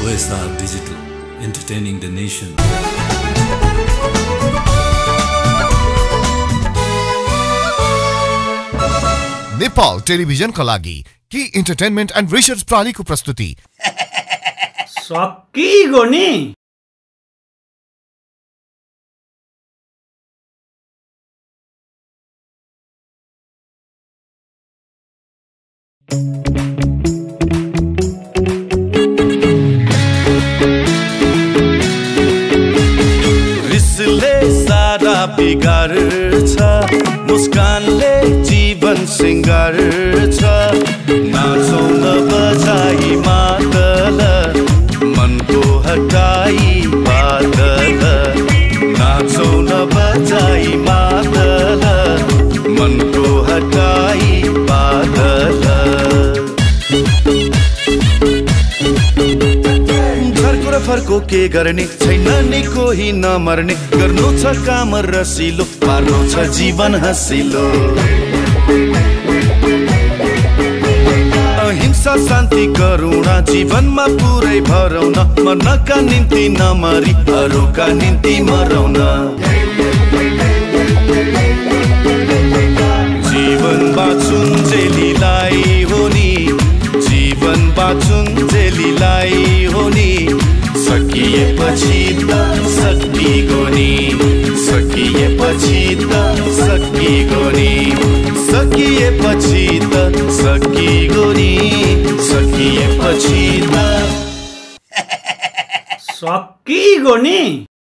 OSR Digital, entertaining the nation. Nepal टेलिभिजनका लागि की entertainment and research प्रणालीको प्रस्तुति सकिगयो नि। रिसले सारा बिगार्छ, मुस्कानले जीवन सिंगार्छ। नाचौँ न बजाई मादल, मनको हटाई बादल। नाचौँ न बजाई मादल, मनको हटाई बादल। फर्को के गर्ने छैन नि कोही नमर्ने। गर्नु छ काम रसिलो, पार्नु छ जीवन हसिलो। अहिंसा शान्ति करुणा जीवनमा पुरै भरौँ न। मनका निम्ति नमरी अरूका निम्ति मरौँ न। जीवन बाँचुन् जेलीलाई हो नि, जीवन बाँचुन् जेलीलाई हो नि। सकिएपछि त सकिगयो नि, सकिएपछि त सकिगयो नि। सकिएपछि त सकिगयो नि, सकिएपछि त सकिगयो नि।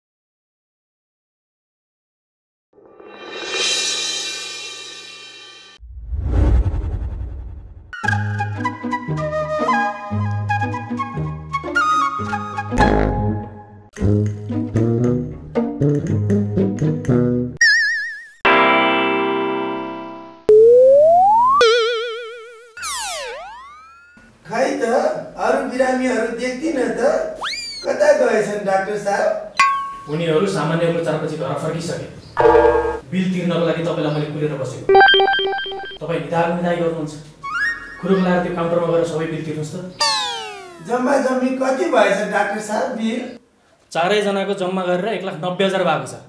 खै त अरू बिरामीहरू देख्दिन त, कता गएछन् डाक्टर साहब? उनीहरू सामान्य उपचारपछि घर फर्किसके। बिल तिर्नको लागि तपाईँलाई मैले कुरेर बसेको। तपाईँ निधाई गर्नुहुन्छ। खुरुक लगाएर त्यो काउन्टरमा गएर सबै बिल तिर्नुहोस् त। जम्मा जम्मी कति भएछ डाक्टर साहब बिल? चारैजनाको जम्मा गरेर 1,90,000 भएको छ।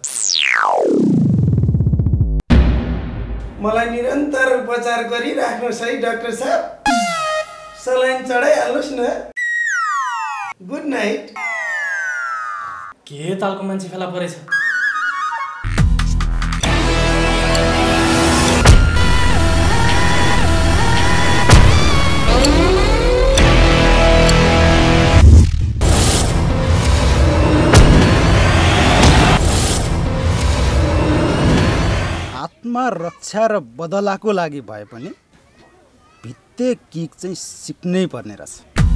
मलाई निरन्तर उपचार गरिराख्नुहोस् है डाक्टर साहब। सलाइन चढाइहाल्नुहोस् न। Good night. के तालको मान्छे फेला परेछ। आत्मरक्षा र बदलाको लागि भए पनि भित्ते किक चाहिँ सिक्नै पर्ने रहेछ।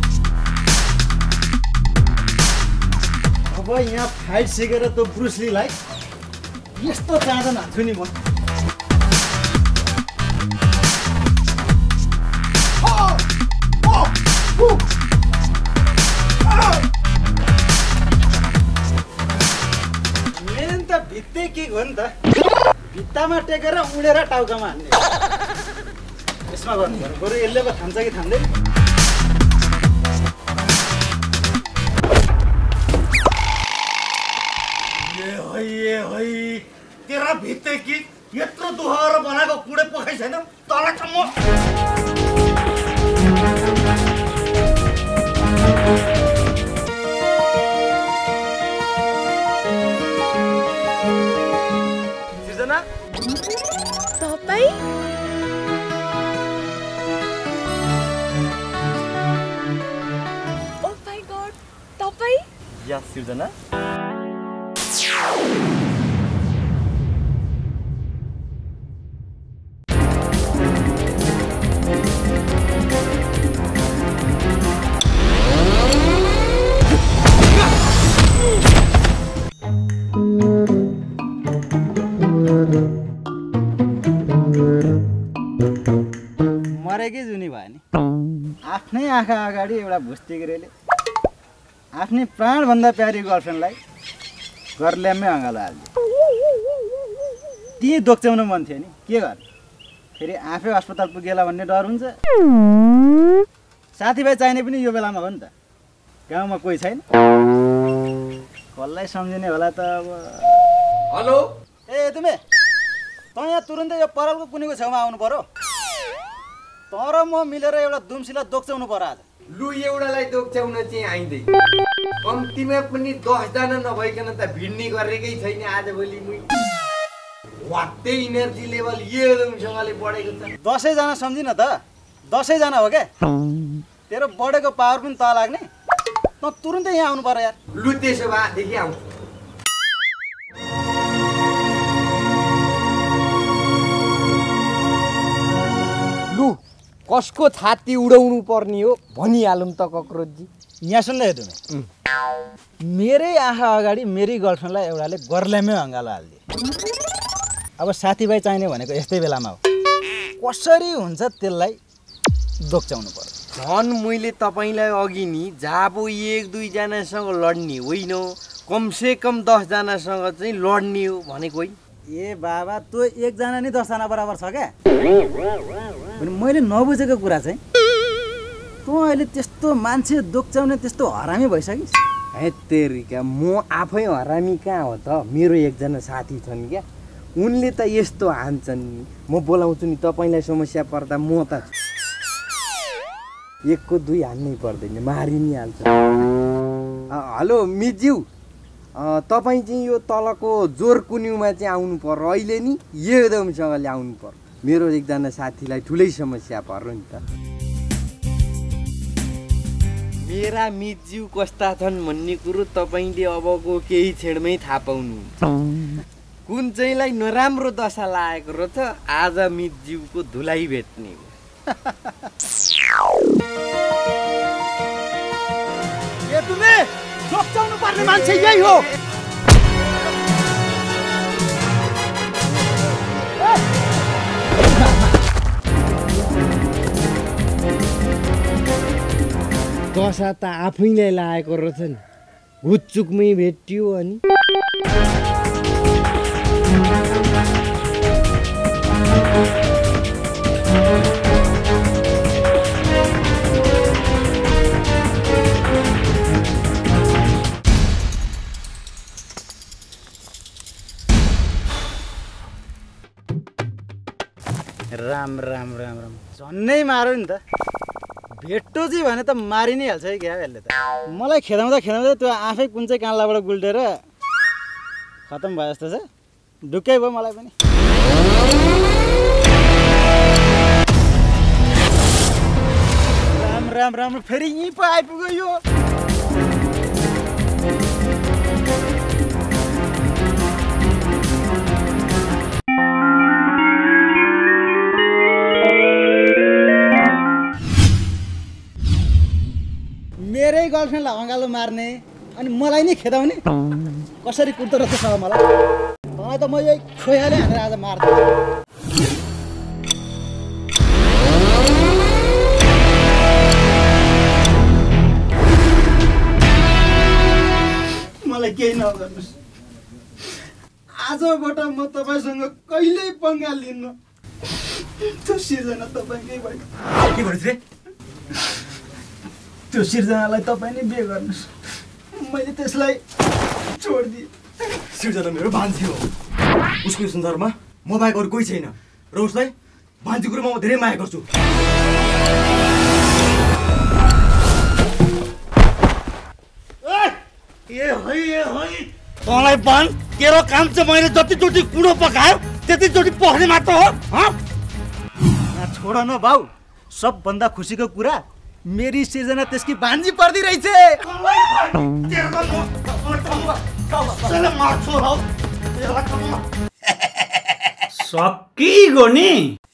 अब यहाँ फाइट सिकेर त ब्रुसलीलाई यस्तो चाँदन हान्छु नि म। मेन त भित्ते किक हो नि त। भित्तामा टेकेर उडेर टाउकामा हान्ने। यसमा गर्नु पर्यो। बरु यसले पो थाम्छ कि थाम्दैन। ये है तेरा भित्ते कि यत्रो दुहाएर बनाएको कुडे पखाइ छैन तलसम्म। सृजना तपाईँ ओ माय गॉड, तपाईँ? या सृजना मरेकै जुनी भयो नि। आफ्नै आँखा अगाडि एउटा भुस्टिग्रेले आफ्नै प्राणभन्दा प्यारी गर्लफ्रेन्डलाई गर्ल्यामै अँगालो हाल्यो। ती दोक्च्याउनु मन थियो नि, के गर्ने? फेरि आफै अस्पताल पुगेला भन्ने डर हुन्छ। साथीभाइ चाहिने पनि यो बेलामा हो नि त। गाउँमा कोही छैन कसलाई सम्झिने होला त अब हेलो ए तिमी त यहाँ तुरुन्तै यो परालको कुनीको छेउमा आउनु पर्यो तर म मिलेर एउटा दुम्सीलाई दोक्च्याउनु पर्यो आज लु एउटालाई दोक्च्याउन चाहिँ आइँदै कम्तीमा पनि 10 जना नभइकन त भिड्ने गरेकै छैन आजभोलि मुई वात्तै इनर्जी लेभल एकदमसँगले बढेको छ 10 जना सम्झिन त 10 जना हो क्या तेरो बढेको पावर पनि त लाग्ने त तुरुन्तै यहाँ आउनु पर्यो यार लु त्यसो भएदेखि आउँछु लु कसको छाती उडाउनु पर्ने हो भनिहालौँ त कक्रोचजी यहाँ सुन्दै तिमी मेरै आँखा अगाडि मेरी गर्लफ्रेन्डलाई एउटाले गर्ल्यामै अँगालो हालिदियो अब साथीभाइ चाहिने भनेको यस्तै बेलामा हो कसरी हुन्छ त्यसलाई दोक्च्याउनु पर्यो झन् मैले तपाईँलाई अघि नि जाबो 1-2 जनासँग लड्ने होइन कमसे कम 10 जनासँग चाहिँ लड्ने हो भनेको होइन ए बाबा तँ 1 जना नि 10 जना बराबर छ क्या मैले नबुझेको कुरा चाहिँ तँ अहिले त्यस्तो मान्छे दोक्च्याउने त्यस्तो हरामी भइसकिस् है तेरिका म आफै हरामी कहाँ हो त मेरो एकजना साथी छन् क्या उनले त यस्तो हान्छन् नि म बोलाउँछु नि तपाईँलाई समस्या पर्दा म त 1-2 हान्नै पर्दैन मारि नि हाल्छ हेलो मिज्यू तपाईँ चाहिँ यो तलको जोर कुन्युमा चाहिँ आउनु पर्यो अहिले नि एकदमसँगले आउनु पर्यो मेरो एकजना साथीलाई ठुलै समस्या पर्यो नि त मेरा मिज्यू कस्ता छन् भन्ने कुरो तपाईँले अबको केही क्षणमै थाहा पाउनुहुन्छ कुन चाहिँलाई नराम्रो दशा लागेको रहेछ आज मिज्यूको धुलाई भेट्ने हो ए तुमे दोक्च्याउनु पर्ने मान्छे यही हो दशा त आफैलाई लागेको रहेछ नि हुच्चुकमै भेटियो अनि राम राम राम राम झन्नै मारो नि त भेट्टोजी भने त मारि नै हाल्छ है क्या यसले त मलाई खेदाउँदा त्यो आफै कुन चाहिँ काँलाबाट गुल्टेर खतम भयो जस्तो छ ढुक्कै भयो मलाई पनि राम राम राम फेरि यहीँ पो आइपुग्यो यो मेरै गर्लफ्रेन्डलाई अँगालो मार्ने अनि मलाई नि खेदाउने कसरी कुर्दो रहेछ छ मलाई तँलाई त म यही खोयाले हानेर आज मार्छु मलाई केही नगर्नुहोस् आजबाट म तपाईँसँग कहिल्यै पंगा लिन्न त्यो सिर्जना तपाईँकै भयो के भन्छ रे त्यो सिर्जनालाई तपाईँ नै बिहे गर्नुहोस् मैले त्यसलाई छोडिदिएँ सिर्जना मेरो भान्जी हो उसको संसारमा म बाहेक अरू कोही छैन र उसलाई भान्जी कुरोमा म धेरै माया गर्छु तँलाई भन् तेरो काम चाहिँ मैले जतिचोटि कुँडो पकायो त्यतिचोटि पख्ने मात्र हो छोड न भाउ सबभन्दा खुसीको कुरा मेरी सिर्जना त्यसकी भान्जी पर्दी रहेछ सकिगो नि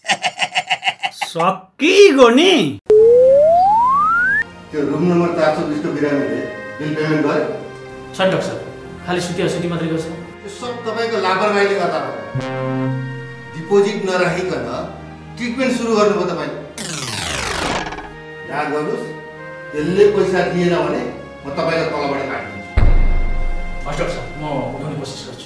त्यो रुम नम्बर 420 को बिरामीले बिल पेमेन्ट गर्यो छ डाक्टर खाली सुती मात्रै गर्छ यो सब तपाईको लापरवाहीले गर्दा हो डिपोजिट नराखिकन ट्रिटमेन्ट सुरु गर्नुभयो तपाईले याद गर्नुस् त्यसले पैसा दिएन भने म तपाईलाई तलबाट काट्दिन्छु डाक्टर साहब म उठाउने कोसिस गर्छु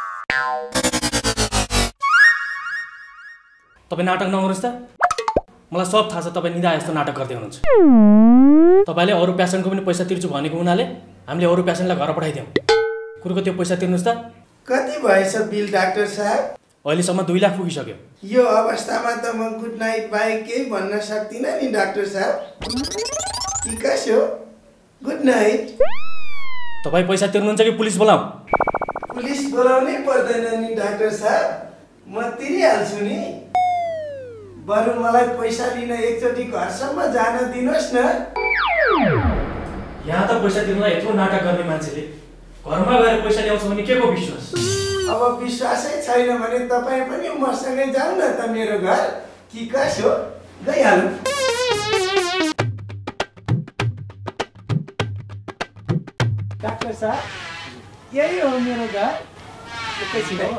तपाईँ नाटक नगर्नुहोस् त मलाई सब थाहा छ तपाईँ निदा यस्तो नाटक गर्दै हुनुहुन्छ। तपाईँले अरू पेसेन्टको पनि पैसा तिर्छु भनेको हुनाले हामीले अरू पेसेन्टलाई घर पठाइदियौँ। कुरोको त्यो पैसा तिर्नुहोस् त। कति भएछ बिल डाक्टर साहब? अहिलेसम्म 2 लाख पुगिसक्यो। यो अवस्थामा त म गुड नाइट बाहेक केही भन्न सक्दिनँ नि डाक्टर साहब। कि कसो? Good night. तपाईँ पैसा तिर्नुहुन्छ कि पुलिस बोलाऊ? पुलिस बोलाउनै पर्दैन नि डाक्टर साहब, म तिरिहाल्छु नि। बरु मलाई पैसा लिन एकचोटि घरसम्म जान दिनुहोस् न। यहाँ त पैसा तिर्नलाई यत्रो नाटक गर्ने मान्छेले घरमा गएर पैसा ल्याउँछ भने के को विश्वास? अब विश्वासै छैन भने तपाईँ पनि मसँगै जाऊ न त मेरो घर। कि कसो? गइहालौँ। डाक्टर साहब, यही हो मेरो घर। एकैछिन है।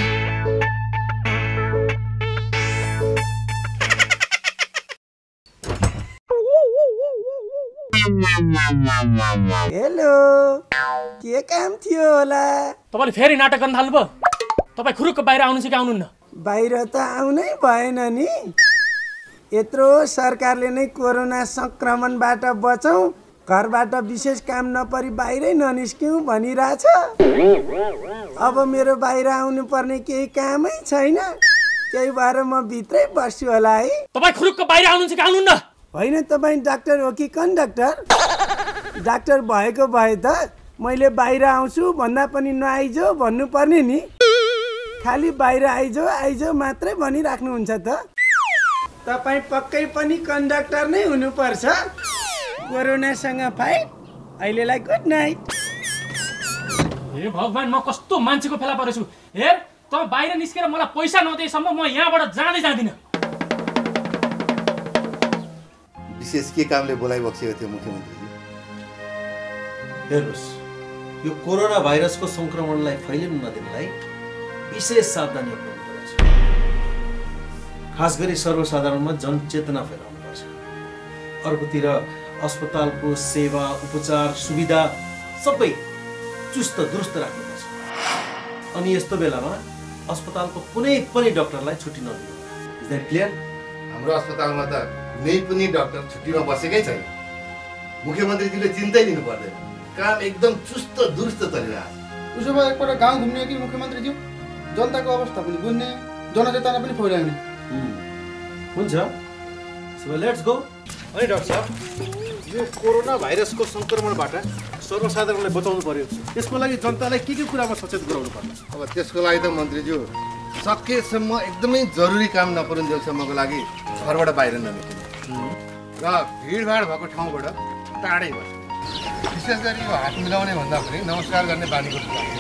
हेलो, के काम थियो होला? तपाईँले फेरि नाटक गर्न थाल्नुभयो। तपाईँ खुरुक्क बाहिर आउनु कि आउनुहुन्न? बाहिर त आउनै भएन नि। यत्रो सरकारले नै कोरोना संक्रमणबाट बचौँ, घरबाट विशेष काम नपरी बाहिरै ननिस्क्यौँ भनिरहेछ। अब मेरो बाहिर आउनु पर्ने केही कामै छैन, त्यही भएर म भित्रै बस्छु होला है। तपाईँ खुरुक्क बाहिर आउनुहुन्छ कि आउनुहुन्न? होइन, तपाईँ डाक्टर हो कि कन्डक्टर? डाक्टर भएको भए त मैले बाहिर आउँछु भन्दा पनि नआइजो भन्नुपर्ने नि। खालि बाहिर आइजो मात्रै भनिराख्नुहुन्छ त। तपाईँ पक्कै पनि कन्डक्टर नै हुनुपर्छ। कोरोनासँग फाइट। अहिलेलाई गुड नाइट। हे भगवान, म कस्तो मान्छेको फेला परेछु। हेर, त बाहिर निस्केर मलाई पैसा नदिएसम्म म यहाँबाट जाँदै जाँदिनँ। विशेष के कामले बोलाइ बक्सेको थियो मुख्यमन्त्रीजी? हेर्नुहोस्, यो कोरोना भाइरसको संक्रमणलाई फैलिन नदिनलाई विशेष सावधानी अपनाउनु पर्छ। खास गरी सर्वसाधारणमा जनचेतना फैलाउनुपर्छ। अर्कोतिर अस्पतालको सेवा उपचार सुविधा सबै चुस्त दुरुस्त राख्नुपर्छ। अनि यस्तो बेलामा अस्पतालको कुनै पनि डाक्टरलाई छुट्टी नदिनु। Is that clear? हाम्रो अस्पतालमा त कुनै पनि डाक्टर छुट्टीमा बसेकै छैन। मुख्यमन्त्रीजीले चिन्तै लिनु पर्दैन, काम एकदम चुस्त दुरुस्त चलिरहेको छ। उसो भए एकपल्ट गाउँ घुम्ने कि मुख्यमन्त्रीज्यू? जनताको अवस्था पनि बुझ्ने, जनचेतना पनि फैलाउने। हुन्छ, सो लेट्स गो। अनि डाक्टर साहब, यो कोरोना भाइरसको संक्रमणबाट सर्वसाधारणलाई बचाउनु पर्यो। त्यसको लागि जनतालाई के कुरामा सचेत गराउनु पर्छ? अब त्यसको लागि त मन्त्रीज्यू सकेसम्म एकदमै जरुरी काम नपरुन्जेलसम्मको लागि घरबाट बाहिर ननिस्किनु र भिडभाड भएको ठाउँबाट टाढै बस्नु। विशेष गरी यो हात मिलाउने भन्दा पनि नमस्कार गर्ने बानीको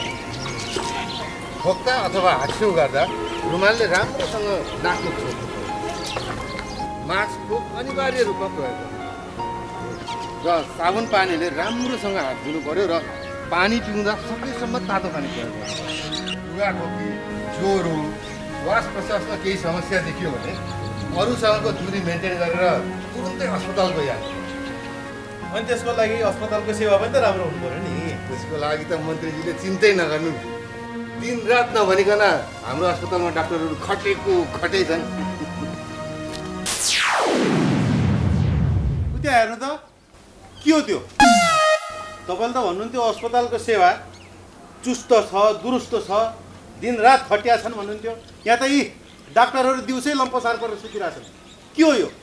खोक्दा अथवा हास्यौ गर्दा रुमालले राम्रोसँग नाक्नु छोड्नु पर्यो। मास्कको अनिवार्य रूपमा प्रयोग गर्नु र साबुन पानीले राम्रोसँग हात धुनु पर्यो र पानी पिउँदा सकेसम्म तातो पानी प्रयोग गर्नु। लुगाखोकी, ज्वरो, श्वास प्रश्वासमा केही समस्या देखियो भने अरूसँगको दूरी मेन्टेन गरेर तुरुन्तै अस्पताल गइहाल्नु। अनि त्यसको लागि अस्पतालको सेवा पनि त राम्रो हुनु पर्यो नि। त्यसको लागि त मन्त्रीजीले चिन्तै नगर्नु। दिन रात नभनिकन हाम्रो अस्पतालमा डाक्टरहरू खटै छन्। त्यहाँ हेर्नु त, के हो त्यो? तपाईँले त भन्नुहुन्थ्यो अस्पतालको सेवा चुस्त छ, दुरुस्त छ, दिन रात खटिया छन् भन्नुहुन्थ्यो। यहाँ त यी डाक्टरहरू दिउँसै लम्पसार गरेर सुतिरहेछन्। के हो यो?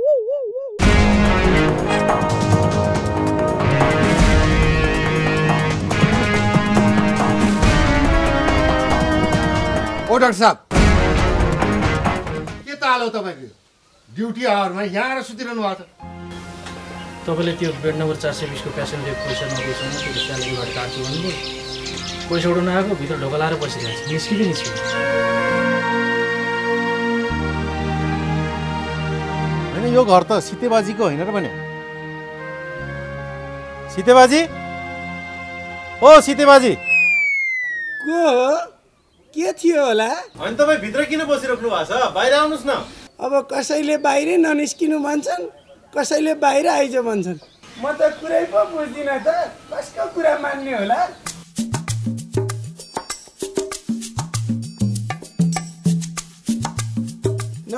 ओ डाक्टर साहब, के ताल हो तपाईँको? ड्युटी आवरमा यहाँ आएर सुतिरहनु भएको छ। तपाईँले त्यो बेड नम्बर 420 को पेसेन्टले पैसा नदिएसम्म त्यो स्यालेरीबाट काट्छु भन्नुभयो। पैसा उठाउन आएको, भित्र ढोका लाएर बसिरहेको छ। निस्किँदै होइन, यो घर त सितेबाजीको होइन र भने। सितेबाजी, ओ सितेबाजी, को हो? के थियो होला? अनि तपाईँ भित्र किन बसिराख्नु भएको छ? बाहिर आउनुहोस् न। अब कसैले बाहिरै ननिस्किनु भन्छन्, कसैले बाहिर आइज भन्छन्। म त कुरै पो बुझ्दिनँ त, कसको कुरा मान्ने होला?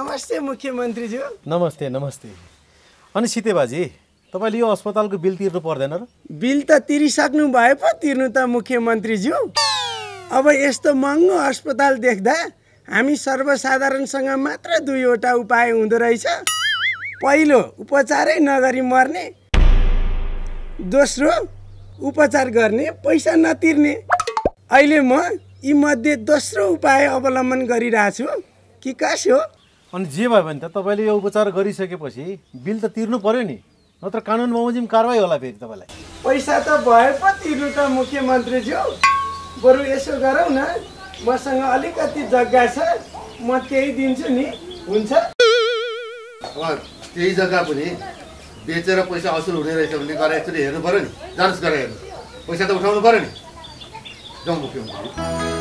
नमस्ते मुख्यमन्त्रीज्यू। नमस्ते नमस्ते। अनि सीते बाजी तपाईँले यो अस्पतालको बिल तिर्नु पर्दैन र? बिल त तिरिसक्नु भयो पो तिर्नु त मुख्यमन्त्रीज्यू। अब यस्तो महँगो अस्पताल देख्दा हामी सर्वसाधारणसँग मात्र दुईवटा उपाय हुँदो रहेछ। पहिलो उपचारै नगरी मर्ने, दोस्रो उपचार गर्ने पैसा नतिर्ने। अहिले म यी मध्ये दोस्रो उपाय अवलम्बन गरिरहेछु कि कसो? अनि जे भयो भने त तपाईँले यो उपचार गरिसकेपछि बिल त तिर्नु पर्यो नि, नत्र कानुन बमोजिम कारवाही होला फेरि तपाईँलाई। पैसा त भए पो तिर्नु त मुख्यमन्त्रीज्यू। बरु यसो गरौँ न, मसँग अलिकति जग्गा छ, म त्यही दिन्छु नि, हुन्छ? अब त्यही जग्गा पनि बेचेर पैसा असुल हुने रहेछ भने गएर एकचोटि हेर्नु पर्यो नि। जानुहोस् गएर हेर्नु, पैसा त उठाउनु पर्यो नि। जाउँ मुख्यमन्त्री।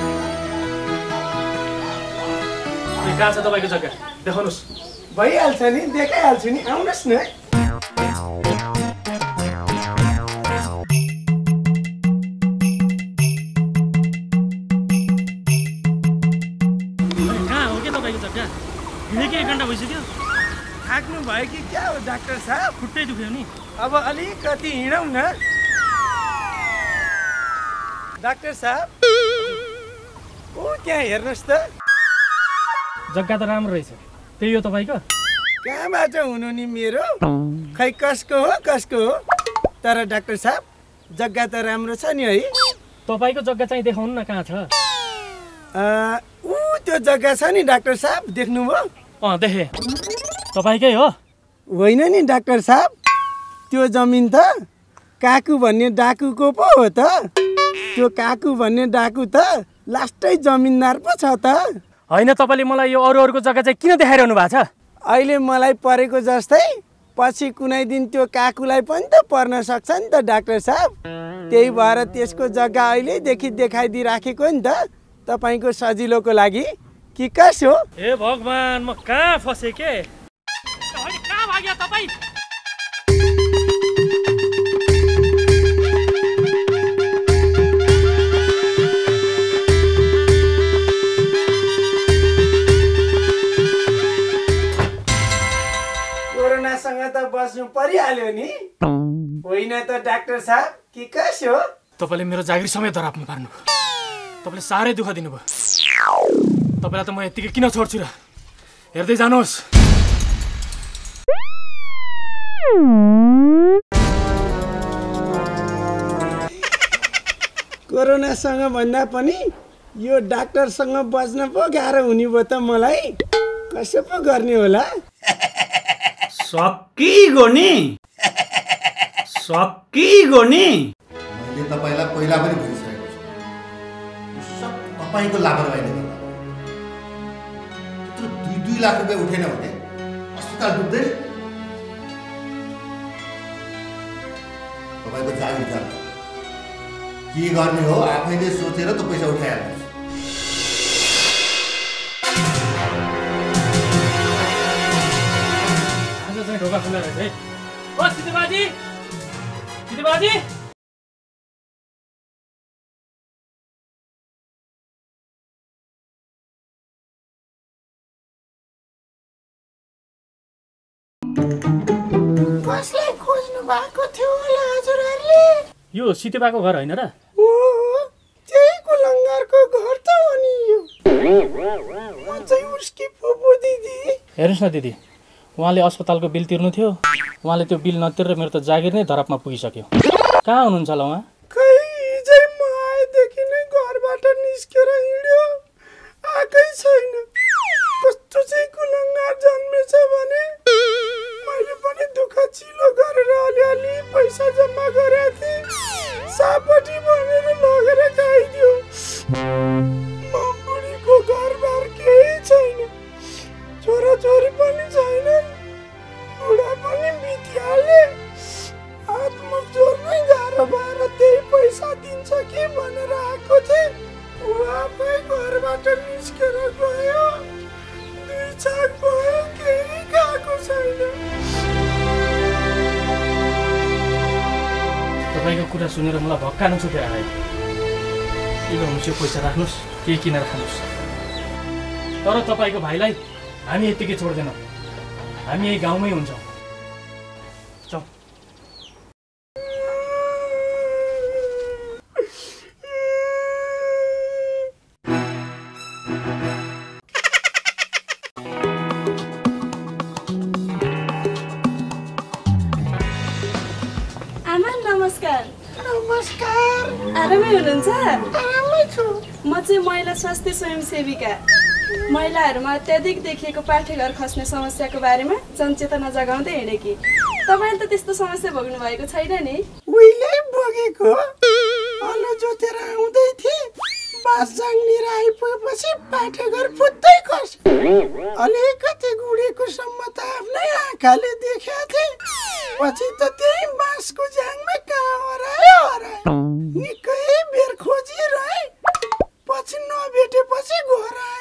कहाँ छ तपाईँको जग्गा देखाउनुहोस्। भइहाल्छ नि, देखाइहाल्छु नि, आउनुहोस् न। कहाँ हो के तपाईँको जग्गा? हिँडेकै 1 घन्टा भइसक्यो। थाक्नु भयो कि क्या हो डाक्टर साहब? खुट्टै दुख्यो नि। अब अलिकति हिँडौँ न। डाक्टर साहब ओ त्यहाँ हेर्नुहोस् त। जग्गा त राम्रो रहेछ। त्यही हो तपाईँको? कहाँबाट हुनु नि मेरो? खै कसको हो कसको हो? तर डाक्टर साहब जग्गा त राम्रो छ नि है? तपाईँको जग्गा चाहिँ देखाउनु न, कहाँ छ? त्यो जग्गा छ नि डाक्टर साहब, देख्नुभयो? देखेँ। तपाईँकै हो? होइन नि डाक्टर साहब, त्यो जमिन त काकु भन्ने डाकुको पो हो त। त्यो काकु भन्ने डाकु त लास्टै जमिनदार पो छ त। होइन, तपाईँले मलाई यो अरूको जग्गा चाहिँ किन देखाइरहनु भएको छ? अहिले मलाई परेको जस्तै पछि कुनै दिन त्यो काकुलाई पनि त पर्न सक्छ नि त डाक्टर साहब। त्यही भएर त्यसको जग्गा अहिलेदेखि देखाइदिइराखेको नि त, तपाईँको सजिलोको लागि कि कसो? हे भगवान्, म कहाँ फसेँ के? कहाँ भाग्यो तपाईँ? कोरोनासँग त बस्नु परिहाल्यो नि, होइन त डाक्टर साहब कि कसो? तपाईँले मेरो जागिर समेत धराप्नु पार्नु। तपाईँले साह्रै दुःख दिनुभयो। तपाईँलाई त म यत्तिकै किन छोड्छु र? हेर्दै जानुहोस्। कोरोनासँग भन्दा पनि यो डाक्टरसँग बच्न पो गाह्रो हुने भयो त मलाई। कसो पो गर्ने होला? सकिगयो नि। मैले तपाईँलाई पहिला पनि भनिसकेको छु, सब तपाईँको लापरवाहीले गर्दा। त्यत्रो 2 लाख रुपियाँ उठेन भने अस्पताल डुब्दैन। तपाईँको जागिर जानु के गर्ने हो आफैले सोचेर त पैसा उठाइहाल्नुहोस्। आज चाहिँ ढोका खुल्ला रहेछ है। ओ सीतेबाजी, सीतेबाजी, कसलाई खोज्नु भएको थियो होला हजुरहरूले? यो सीतेबाको घर होइन र? त्यही कुलङ्गारको घर त हो नि यो। अझै उसकी फुपू दिदी। हेर्नुहोस् न दिदी, उहाँले अस्पतालको बिल तिर्नु थियो। उहाँले त्यो बिल नतिरेर मेरो त जागिर नै धरापमा पुगिसक्यो। कहाँ हुनुहुन्छ होला उहाँ? खै हिजै म आएदेखि नै घरबाट निस्केर हिँड्यो, आएकै छैन। कस्तो चाहिँ कुलङ्गार जन्मेछ भने मैले पनि दुःख चिलो गरेर अलिअलि पैसा जम्मा गरेको थिएँ। सापटी भनेर लगेर खाइदियो। म बुढीको घरबार केही छैन, छोराछोरी पनि छैनन्, बुढा पनि बितिहाले। हातमुख जोड्नै गाह्रो भएर त्यही पैसा दिन्छ कि भनेर आएको थिएँ। ऊ आफै घरबाट निस्केर गयो। 2 छाक भयो, केही खाएको छैन। तपाईँको कुरा सुनेर मलाई भक्कानु छुटेर आयो। के गर्नुहोस्, यो पैसा राख्नुहोस्, केही किनेर खानुहोस्। तर तपाईँको भाइलाई हामी यतिकै छोड्दैनौँ, हामी यही गाउँमै हुन्छौँ। चल। आमा नमस्कार। नमस्कार। आरामै हुनुहुन्छ? आरामै छु। म चाहिँ महिला स्वास्थ्य स्वयंसेविका। महिलाहरूमा अत्याधिक देखिएको पाठेघर खस्ने समस्याको बारेमा जनचेतना जगाउँदै हिँडेकी। तपाईँले त त्यस्तो समस्या भोग्नु भएको छैन नि? उहिले भोगेको। हलो जोतेर आउँदै थिएँ, बास जाङ्निएर आइपुगेपछि पाठेघर फुत्तै खस्यो। अलिकति गुडेको सम्म त आफ्नै आँखाले देखेको थिएँ। पछि त त्यही बाँसको जाङमा कहाँ हरायो। निकै बेर खोजिरहे, पछि नभेटेपछि घर आए।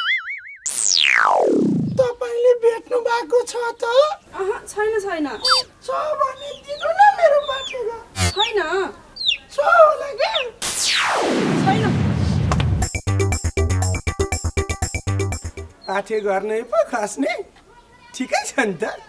तपाईले भेट्नु भएको छ त? छैन छैन। छ भने दिनु न मेरो पाठेघर। छैन। छ होला के? छैन। पाठेघर नै पो खस्ने? ठिकै छ नि त।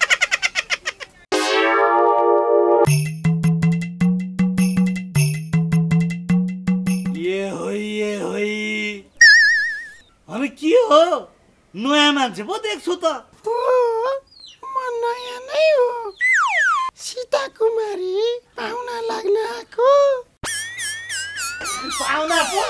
अनि के हो? नयाँ मान्छे पो देख्छु त। म नयाँ नै हो। सीता कुमारी पाहुना लाग्न आएको। पाहुना पो?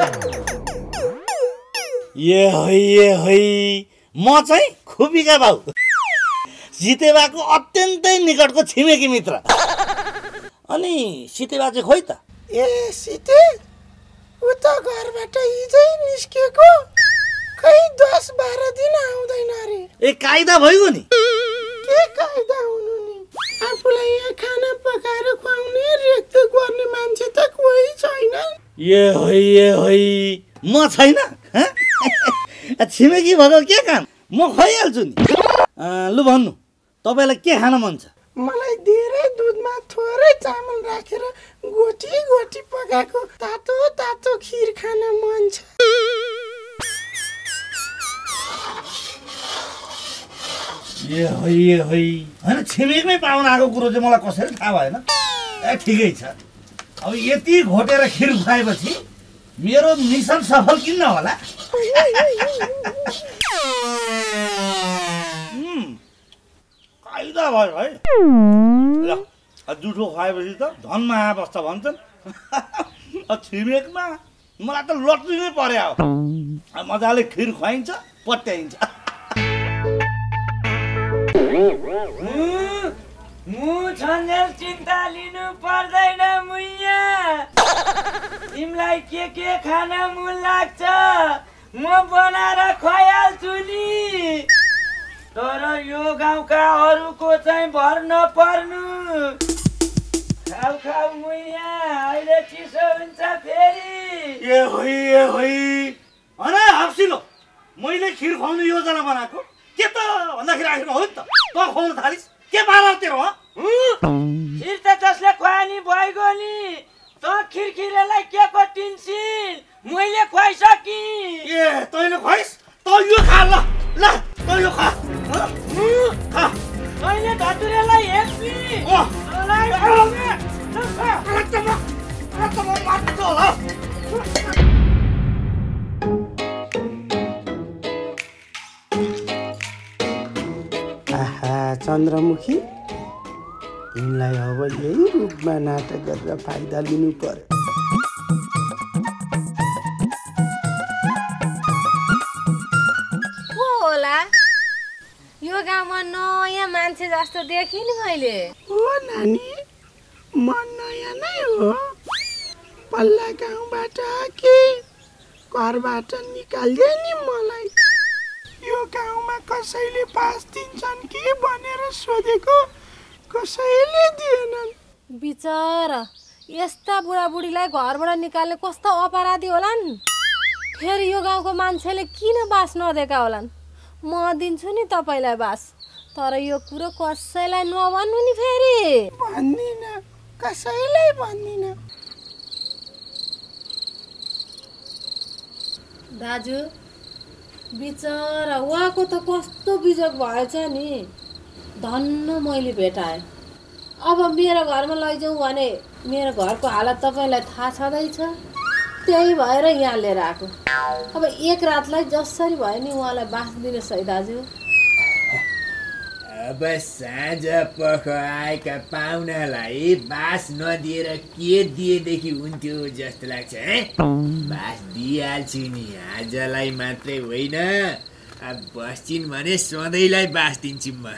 ए है म चाहिँ खुपीका भाउ, सीतेबाको अत्यन्तै निकटको छिमेकी मित्र। अनि सीतेबा चाहिँ खोइ त? ए सीते उ त घरबाट हिजै निस्केको, खै 10-12 दिन आउँदैन अरे। ए कायदा भइगयो नि? के कायदा हुनु नि? आफूलाई यहाँ खाना पकाएर खुवाउने रेखदेख गर्ने मान्छे त कोही छैन। ए है म छैन? छिमेकी भएको के काम? म खुवाइहाल्छु नि। लु भन्नु, तपाईँलाई के खान मन छ? मलाई धेरै दुधमा थोरै चामल राखेर गोटी गोटी पकाएको तातो तातो खिर खान मन छ। ए है होइन, छिमेकमै पाहुना आएको कुरो चाहिँ मलाई कसरी थाहा भएन? ए ठिकै छ। अब यति घोटेर खिर खुवाएपछि मेरो मिसन सफल किन होला? कायदा भयो है। ल जुठो खुवाएपछि त धन माया बस्छ भन्छन्। छिमेकमा मलाई त लट्री नै पर्यो। मजाले खिर खुवाइन्छ, पट्याइन्छ। छन्जेल चिन्ता लिनु पर्दैन मुइया। तिमीलाई के खान मन लाग्छ म बनाएर खुवाइहाल्छु नि। तर यो गाउँका अरूको चाहिँ भर नपर्नु। खाऊ मुइया, अहिले चिसो हुन्छ फेरि। ए है अरे हप्सिलो, मैले खिर खुवाउने योजना बनाएको के त भन्दाखेरि आखिर हो नि त तँ खुवाउन थालिस्। के बाह्र तेरो? खिर त जसले खुवानी भइगयो नि। तँ खिरखिरेलाई के को टिन्सिन? मैले खुवाइसकि। ए तैँले खुवाइस्? त यो खा ल त यो खा। तैँले धतुरेलाई हेप्सी। आहा चन्द्रमुखी, तिमीलाई अब यही रूपमा नाटक गरेर फाइदा लिनु पर्यो। को होला? यो गाउँमा नयाँ मान्छे जस्तो देखेँ नि मैले। हो नानी, म नयाँ नै हो। पल्ला गाउँबाट कि घरबाट निकाल्दै नि मलाई। यो गाउँमा कसैले पास दिन्छन् कि भनेर सोधेको, कसैले दिएनन्। बिचरा यस्ता बुढाबुढीलाई घरबाट निकाल्ने कस्तो अपराधी होलान्। फेरि यो गाउँको मान्छेले किन बास नदिएका होलान्? म दिन्छु नि तपाईँलाई बास, तर यो कुरो कसैलाई नभन्नु नि फेरि। भन्दिन, कसैलाई भन्दिन। दाजु बिचरा उहाँको त कस्तो बिजोग भएछ नि। धन्न मैले भेटाएँ। अब मेरो घरमा लैजाउँ भने मेरो घरको हालत तपाईँलाई थाहा छँदैछ। त्यही भएर यहाँ लिएर आएको। अब एक रातलाई जसरी भयो नि उहाँलाई बास दिनुहोस् है दाजु। अब साँझ पख आएका पाहुनालाई बास नदिएर के दिएदेखि हुन्थ्यो जस्तो लाग्छ है? बास दिइहाल्छु नि, आजलाई मात्रै होइन, अब बस्छिन् भने सधैँलाई बास दिन्छु म।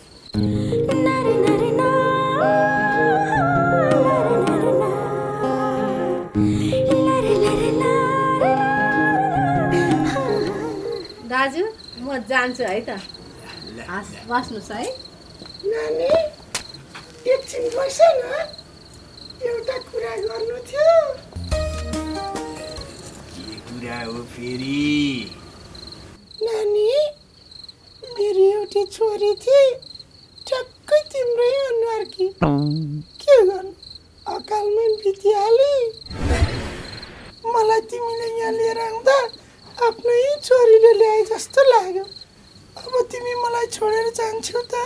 दाजु म जान्छु है त। बस्नुहोस् है। नानी एकछिन बस न, एउटा कुरा गर्नु थियो। के कुरा हो फेरि? नानी मेरो एउटी छोरी थिए, ठ्याक्कै तिम्रै अनुहारकी। के गर्नु अकालमै बितिहाले। मलाई तिमीले यहाँ लिएर आउँदा आफ्नै छोरीले ल्याए जस्तो लाग्यो। अब तिमी मलाई छोडेर जान्छौ त?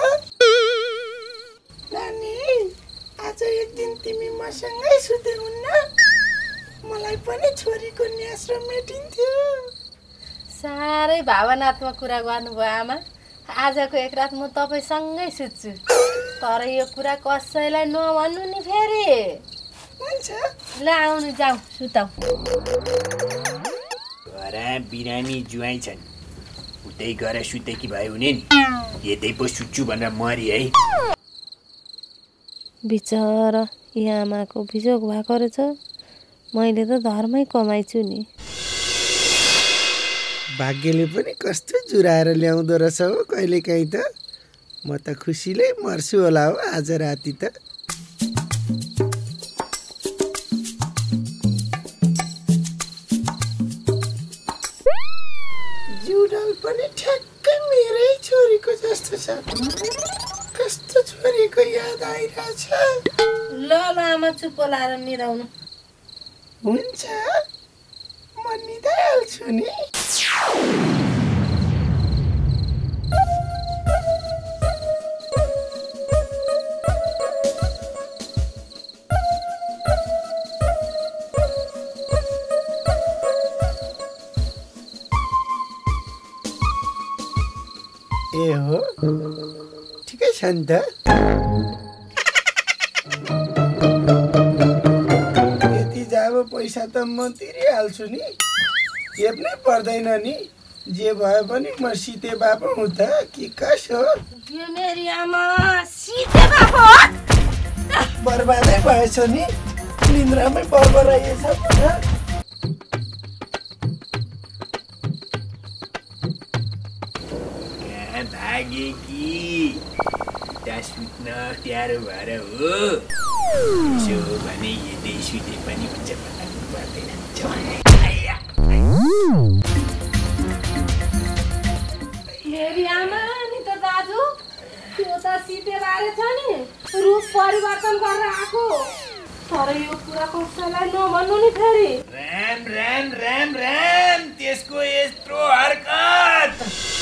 नानी आज एक दिन तिमी मसँगै सुते हुन्न? मलाई पनि छोरीको न्यास र मेटिन्थ्यो। साह्रै भावनात्मक कुरा गर्नुभयो आमा। आजको एक रात म तपाईँसँगै सुत्छु। तर यो कुरा कसैलाई नभन्नु नि फेरि। हुन्छ ल आउनु जाऊ सुताऊ। घरा बिरामी जुवाई छन्, उतै गएर सुतेकी भए हुने नि। यतै पो सुत्छु भनेर मरी है। बिचरा यो आमाको बिजोग भएको रहेछ। मैले त धर्मै कमाइछु नि। भाग्यले पनि कस्तो जुराएर ल्याउँदो रहेछ हो कहिलेकाहीँ त। म त खुसीले मर्छु होला हो आज राति त। जुडल पनि ठ्याक्कै मेरै छोरीको जस्तो छ। कस्तो छोरीको याद आइरहेछ। ल ल आमा चुप लाएर निदाउनु। हुन्छ म निदाइहाल्छु नि। ए हो ठिकै छ नि त। यति जाब पैसा त म तिरिहाल्छु नि, हेप्नै पर्दैन नि। जे भए पनि म सिते बाबु हुँ त कि कसो? यो मेरी आमा सिते बाबु बर्बादै भएछ नि, निन्द्रामै बर्बराइएछ। भागे कि उता सुत्न अप्ठ्यारो भएर हो। यसो हो भने यतै सुते पनि हुन्छ, भन्नु पर्दैन। मेरी आमा नि त दाजु, त्यो त सिते बारे छ नि, रूप परिवर्तन गरेर आएको। तर यो कुरा कसैलाई नभन्नु नि फेरि। राम राम राम राम, त्यसको यत्रो हरकत।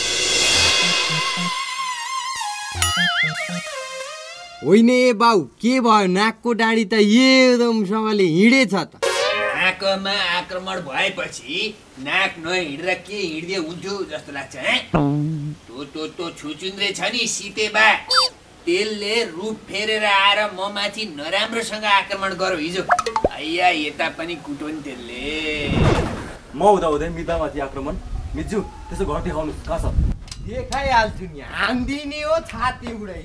होइन ए बाउ, के भयो? नाकको डाँडी त एकदमसँगले हिँडेछ त। नाकमा आक्रमण भएपछि नाक नहिँडेर के हिँड्दै हुन्थ्यो जस्तो लाग्छ है? तो छुचुन्द्रे छ नि सितेबा, त्यसले रूप फेरेर आएर म माथि नराम्रोसँग आक्रमण गर्यो हिजो। आइया यता पनि कुटो नि त्यसले। म हुँदा हुँदै मितामाथि आक्रमण? मिज्जू त्यसो घर देखाउनुहोस्, कहाँ छ? देखाइहाल्छु नि, हान्दिने हो छाती उडाइ।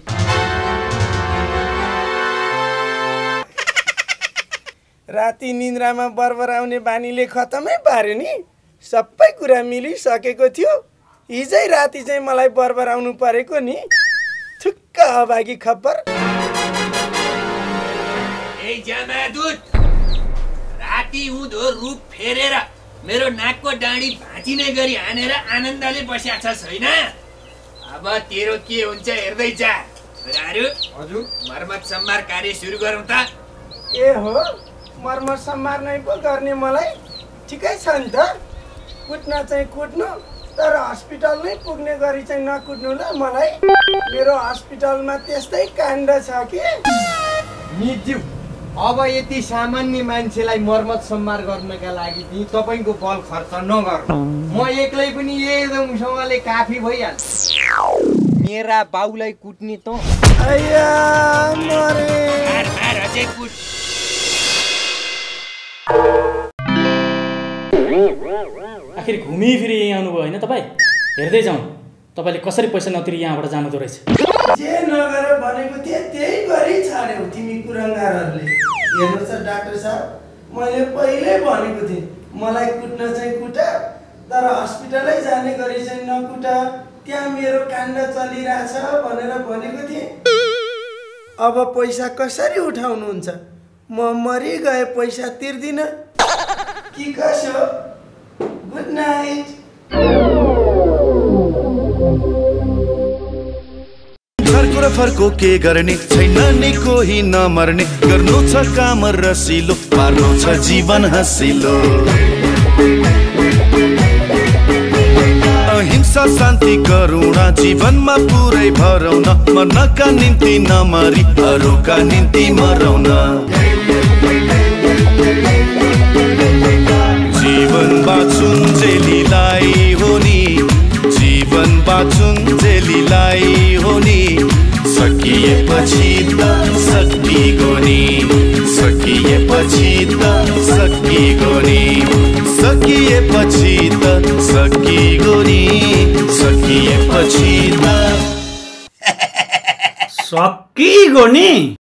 राति निन्द्रामा बर्बराउने बानीले खतमै पार्यो नि। सबै कुरा मिलिसकेको थियो, हिजै राति चाहिँ मलाई बर्बराउनु परेको नि। थुक्क अभागी खबर। ए जमादुत, राति हुँदो रूप फेरेर मेरो नाकको डाँडी भाँचिने गरी हानेर आनन्दले बस्या छ छैन? अब तेरो के हुन्छ हेर्दै जा। हजुर, मर्मत सम्मार कार्य सुरु गरौँ त। ए हो, मर्मत सम्मार नै पो गर्ने मलाई ठिकै छ नि त। कुट्न चाहिँ कुट्नु, तर हस्पिटल नै पुग्ने गरी चाहिँ नकुट्नु ल मलाई। मेरो हस्पिटलमा त्यस्तै काण्ड छ कि। मिज्यू अब यति सामान्य मान्छेलाई मर्मत सम्मार गर्नका लागि नि तपाईँको बल खर्च नगर्नु। म एक्लै पनि एकदमसँगले काफी भइहाल्छ। मेरा बाउलाई कुट्ने त आया मरे। अझै कुट। आखिर घुमिफिरि यहीँ आउनुभयो होइन तपाईँ? हेर्दै जाउँ तपाईँले कसरी पैसा नतिरी यहाँबाट जानुहुँदो रहेछ। जे नगर भनेको थिएँ त्यही गरी छाड्यौ तिमी कुरङ्गारहरूले। हेर्नुहोस् त डाक्टर साहब, मैले पहिल्यै भनेको थिएँ मलाई कुट्न चाहिँ कुट, तर हस्पिटलै जाने गरी चाहिँ नकुट, त्यहाँ मेरो काण्ड चलिरहेछ भनेर भनेको थिएँ। अब पैसा कसरी उठाउनुहुन्छ? म मरि गए पैसा तिर्दिन कि कसो? Good night. घरको र फर्को के गर्ने छैन नि कोही नमर्ने, गर्नु छ काम रसिलो, पार्नु छ जीवन हँसिलो। अहिंसा शान्ति करुणा जीवनमा पुरै भरौँ न, मर्नका निम्ति नमरी अरूका निम्ति मरौँ न। जीवन बाँचुन् जेलीलाई हो नि, जीवन बाँचुन् जेलीलाई हो नि, सकिएपछि त सकिगो नि, सकिएपछि त सकिगो नि, सकिएपछि त सकिगो नि, सकिएपछि त सकिगो नि।